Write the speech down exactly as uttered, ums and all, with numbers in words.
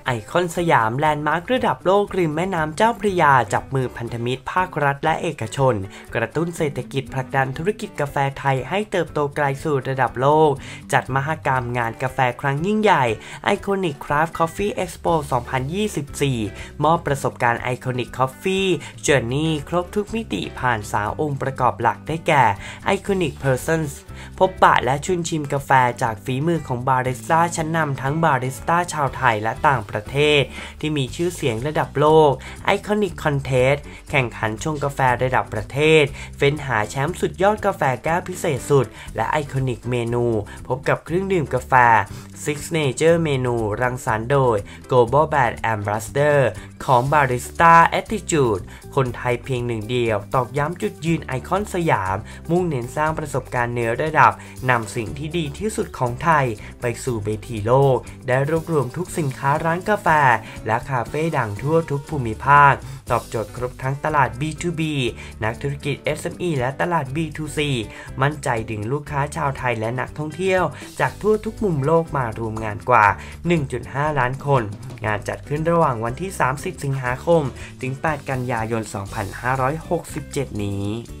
ไอคอนสยามแลนด์มาร์คระดับโลกริมแม่น้ำเจ้าพระยาจับมือพันธมิตรภาครัฐและเอกชนกระตุ้นเศรษฐกิจผลักดันธุรกิจกาแฟไทยให้เติบโตไกลสู่ระดับโลกจัดมหกรรมงานกาแฟครั้งยิ่งใหญ่ Iconic Craft Coffee Expo สองพันยี่สิบสี่ มอบประสบการณ์ Iconic Coffee Journey ครบทุกมิติผ่านสามองค์ประกอบหลักได้แก่ Iconic Persons พบปะและชุนชิมกาแฟจากฝีมือของบาริสต้าชั้นนำทั้งบาริสต้าชาวไทยและต่างประเทศที่มีชื่อเสียงระดับโลก Iconic Contest แข่งขันชงกาแฟระดับประเทศเฟ้นหาแชมป์สุดยอดกาแฟแก้วพิเศษสุดและ Iconic เมนูพบกับเครื่องดื่มกาแฟ Signature เมนูรังสรรค์โดย Global Brand Ambassador ของ Barista Attitude คนไทยเพียงหนึ่งเดียวตอกย้ำจุดยืนไอคอนสยามมุ่งเน้นสร้างประสบการณ์เหนือระดับนำสิ่งที่ดีที่สุดของไทยไปสู่เวทีโลกได้รวบรวมทุกสินค้าร้านกาแฟและคาเฟ่ดังทั่วทุกภูมิภาคตอบโจทย์ครบทั้งตลาด บี ทู บี นักธุรกิจ เอส เอ็ม อี และตลาด บี ทู ซี มั่นใจดึงลูกค้าชาวไทยและนักท่องเที่ยวจากทั่วทุกมุมโลกมารวมงานกว่า หนึ่งจุดห้า ล้านคนงานจัดขึ้นระหว่างวันที่ สามสิบ สิงหาคมถึง แปด กันยายน สองพันห้าร้อยหกสิบเจ็ด นี้